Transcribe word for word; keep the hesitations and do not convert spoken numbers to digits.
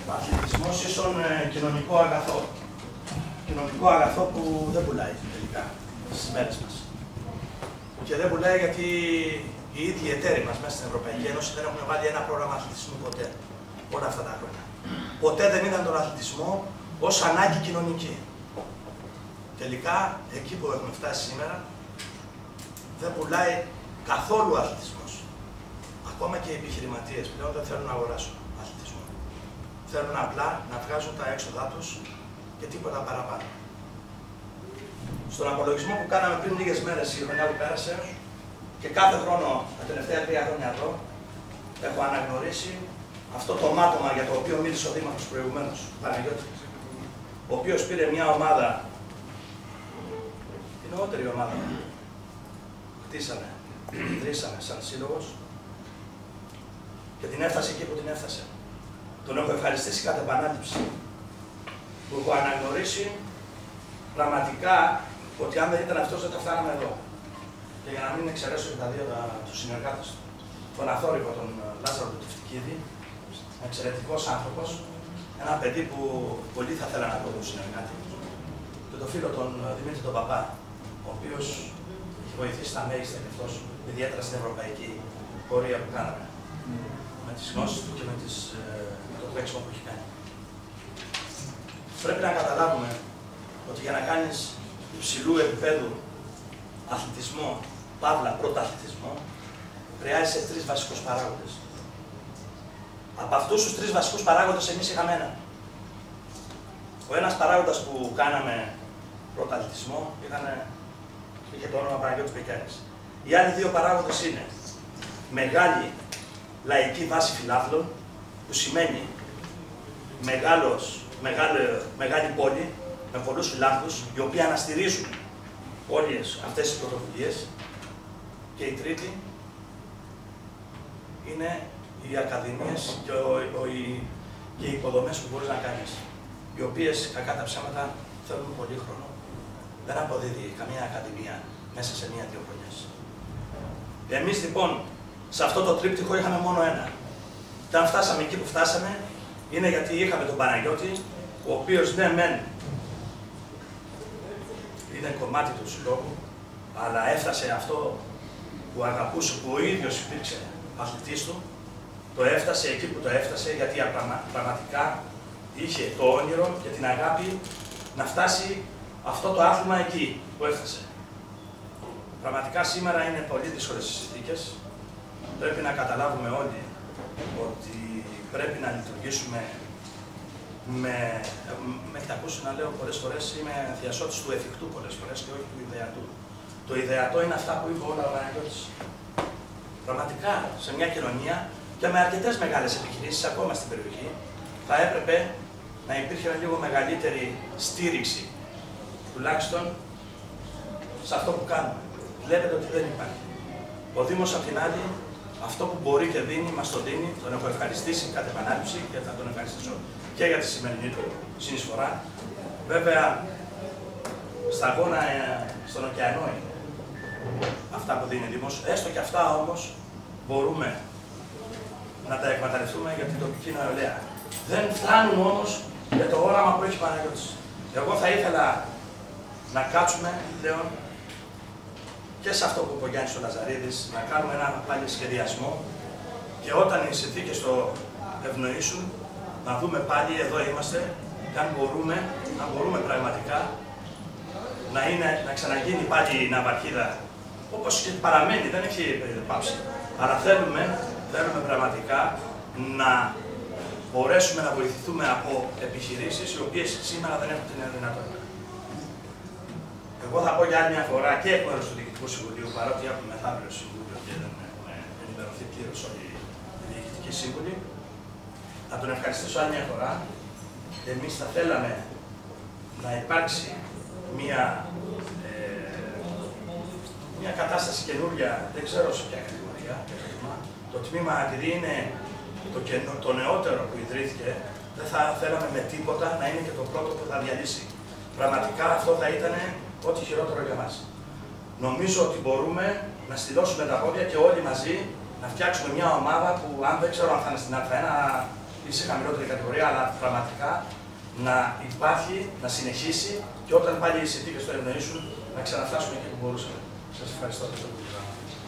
Αθλητισμός ίσον ε, κοινωνικό αγαθό. Κοινωνικό αγαθό που δεν πουλάει τελικά στις μέρες μας. Και δεν πουλάει γιατί οι ίδιοι εταίροι μας μέσα στην Ευρωπαϊκή Ένωση δεν έχουν βάλει ένα πρόγραμμα αθλητισμού ποτέ. Όλα αυτά τα χρόνια. Ποτέ δεν είδαν τον αθλητισμό ως ανάγκη κοινωνική. Τελικά, εκεί που έχουμε φτάσει σήμερα, δεν πουλάει καθόλου ο αθλητισμός. Ακόμα και οι επιχειρηματίες πλέον δεν θέλουν να αγοράσουν αθλητισμό. Θέλουν απλά να βγάζουν τα έξοδά τους και τίποτα παραπάνω. Στον απολογισμό που κάναμε πριν λίγες μέρες η χρονιά που πέρασε, και κάθε χρόνο τα τελευταία τρία χρόνια εδώ, έχω αναγνωρίσει αυτό το μάτωμα για το οποίο μίλησε ο Δήμαρχος προηγουμένως, Παναγιώτη, ο οποίος πήρε μια ομάδα, την νεότερη ομάδα, χτίσαμε, ιδρύσαμε σαν σύλλογος και την έφτασε εκεί που την έφτασε. Τον έχω ευχαριστήσει κατά επανάληψη, που έχω αναγνωρίσει πραγματικά ότι αν δεν ήταν αυτός δεν τα φτάναμε εδώ. Και για να μην εξαιρέσω και τα δύο του συνεργάτες του, τον αθόρυβο, τον Λάζαρο του Τευτικίδη, εξαιρετικός άνθρωπος, ένα παιδί που πολύ θα ήθελα να πω τον συνεργάτη, και τον φίλο τον Δημήτρη τον Παπά, ο οποίος έχει βοηθήσει τα μέγιστα και αυτός, ιδιαίτερα στην ευρωπαϊκή πορεία που κάναμε, με τις γνώσεις του και με, τις, με το τρέξιμο που έχει κάνει. Πρέπει να καταλάβουμε ότι για να κάνεις υψηλού επίπεδου αθλητισμό, παύλα πρωταθλητισμό, χρειάζεσαι τρεις βασικούς παράγοντες. Από αυτούς τους τρεις βασικούς παράγοντες εμείς είχαμε ένα. Ο ένας παράγοντας που κάναμε πρωταθλητισμό ήταν, είχε το όνομα Παναγιώτης Πικέρης. Οι άλλοι δύο παράγοντες είναι μεγάλη λαϊκή βάση φιλάθλων, που σημαίνει μεγάλος, μεγάλη, μεγάλη πόλη με πολλούς φιλάθλους, οι οποίοι αναστηρίζουν όλες αυτές τις πρωτοβουλίες. Και η τρίτη είναι οι ακαδημίες και, ο, ο, οι, και οι υποδομές που μπορείς να κάνεις, οι οποίες κακά τα ψέματα θέλουν πολύ χρόνο. Δεν αποδίδει καμία ακαδημία μέσα σε μία-δύο χρονιές. Εμείς λοιπόν σε αυτό το τρίπτυχο είχαμε μόνο ένα. Και αν φτάσαμε εκεί που φτάσαμε, είναι γιατί είχαμε τον Παναγιώτη, ο οποίος ναι μεν είναι κομμάτι του συλλόγου, αλλά έφτασε αυτό που αγαπούσε, που ο ίδιος υπήρξε αθλητής του, το έφτασε εκεί που το έφτασε, γιατί πραγματικά είχε το όνειρο και την αγάπη να φτάσει αυτό το άθλημα εκεί που έφτασε. Πραγματικά σήμερα είναι πολύ δύσκολες οι συνθήκες. Πρέπει να καταλάβουμε όλοι ότι πρέπει να λειτουργήσουμε με... Με έχετε ακούσει να λέω πολλές φορές, είμαι διασώτης του εφικτού πολλές φορές και όχι του ιδεατού. Το ιδεατό είναι αυτά που είπε όλα ο Παναγιώτης. Πραγματικά, σε μια κοινωνία και με αρκετές μεγάλες επιχειρήσεις, ακόμα στην περιοχή, θα έπρεπε να υπήρχε λίγο μεγαλύτερη στήριξη, τουλάχιστον σε αυτό που κάνουμε. Βλέπετε ότι δεν υπάρχει. Ο Δήμος, απ' την άλλη, αυτό που μπορεί και δίνει, μας το δίνει. Τον έχω ευχαριστήσει κατ' επανάληψη και θα τον ευχαριστήσω και για τη σημερινή του συνεισφορά. Βέβαια, στα αγώνα στον ωκεανό είναι αυτά που δίνει ο Δήμος. Έστω και αυτά όμως μπορούμε να τα εκμεταλλευτούμε για την τοπική νεολαία. Δεν φτάνουν όμως για το όραμα που έχει Παναγιώτης. Εγώ θα ήθελα να κάτσουμε πλέον και σε αυτό που είπε ο Γιάννης ο Λαζαρίδης, να κάνουμε ένα πάλι σχεδιασμό και όταν οι συνθήκες το ευνοήσουν, να δούμε πάλι εδώ είμαστε και αν μπορούμε, αν μπορούμε πραγματικά να, είναι, να ξαναγίνει πάλι η ναυαρχίδα όπως και παραμένει, δεν έχει πάψει. Αλλά θέλουμε, θέλουμε πραγματικά να μπορέσουμε να βοηθηθούμε από επιχειρήσεις οι οποίες σήμερα δεν έχουν την δυνατότητα. Εγώ θα πω για άλλη μια φορά και εκ μέρους του Διοικητικού Συμβουλίου, παρότι έχουμε μεθαύριο Συμβούλιο και δεν έχουμε ενημερωθεί πλήρως όλοι οι διοικητικοί σύμβουλοι, να τον ευχαριστήσω άλλη μια φορά. Εμείς θα θέλαμε να υπάρξει μια, ε, μια κατάσταση καινούργια, δεν ξέρω σε ποια κατηγορία, το τμήμα, επειδή είναι το, καινο, το νεότερο που ιδρύθηκε, δεν θα θέλαμε με τίποτα να είναι και το πρώτο που θα διαλύσει. Πραγματικά αυτό θα ήταν ό,τι χειρότερο για μας. Νομίζω ότι μπορούμε να στυλώσουμε τα πόδια και όλοι μαζί να φτιάξουμε μια ομάδα που, αν δεν ξέρω αν θα είναι στην Α1 ή σε χαμηλότερη κατηγορία, αλλά πραγματικά να υπάρχει, να συνεχίσει και όταν πάλι οι συνθήκες το ευνοήσουν, να ξαναφτάσουμε εκεί που μπορούσαμε. Σας ευχαριστώ.